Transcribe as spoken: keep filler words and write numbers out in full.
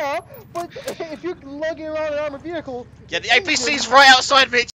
yeah, but if you're lugging around an armored vehicle... Yeah, the A P C's right outside, bitch!